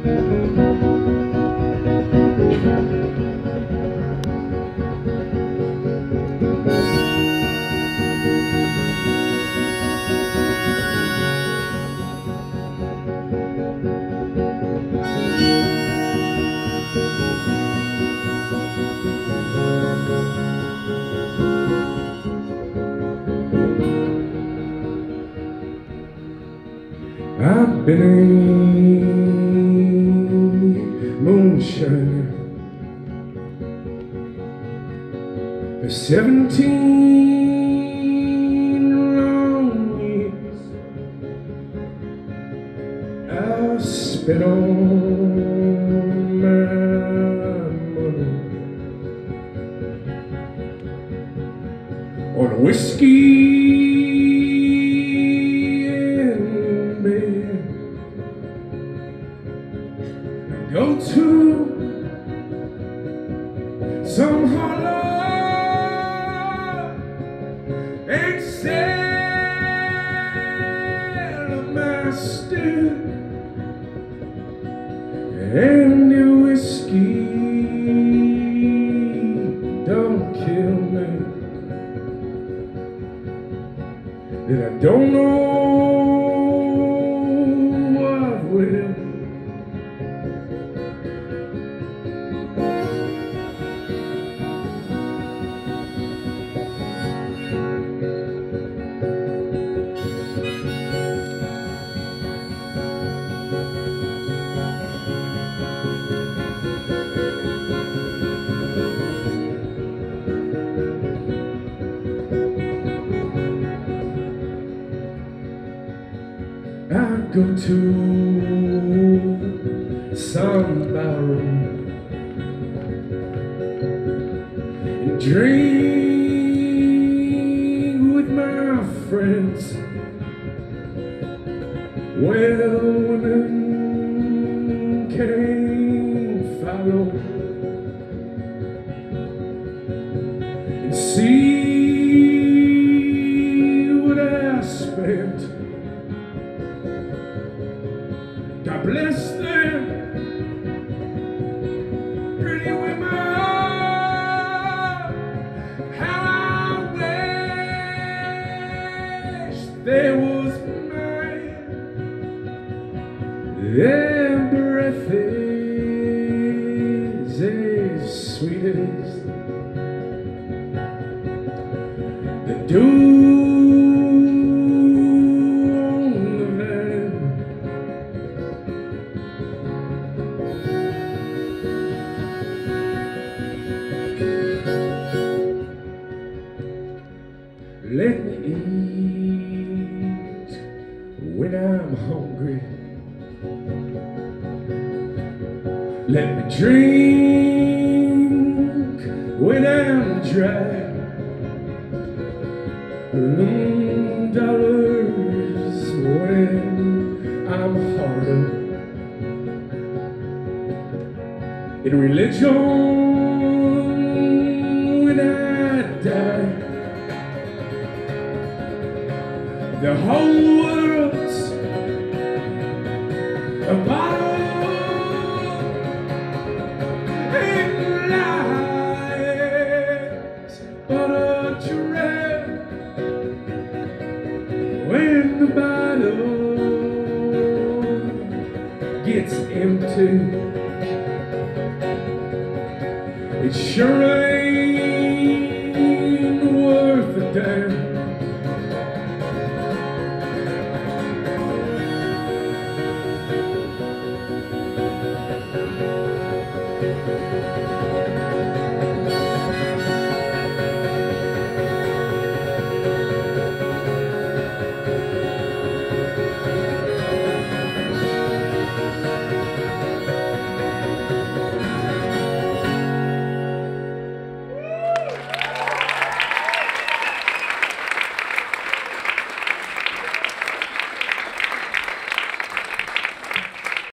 I've been a moonshiner for 17 long years. I spent all my money on whiskey and beer. Go to some hollow and sell my stew and the whiskey don't kill me. And I don't know what will. I go to some barroom and drink with my friends. Well, women can't follow and see what I spent. God bless them, pretty women. How I wish they was mine. Their breath is as sweet as the dew on the land. Let me eat when I'm hungry. Let me drink when I'm dry. $1 when I'm harder. In religion when I die. The whole world's a bottle and lies, but a dread when the bottle gets empty. It sure ain't worth a damn.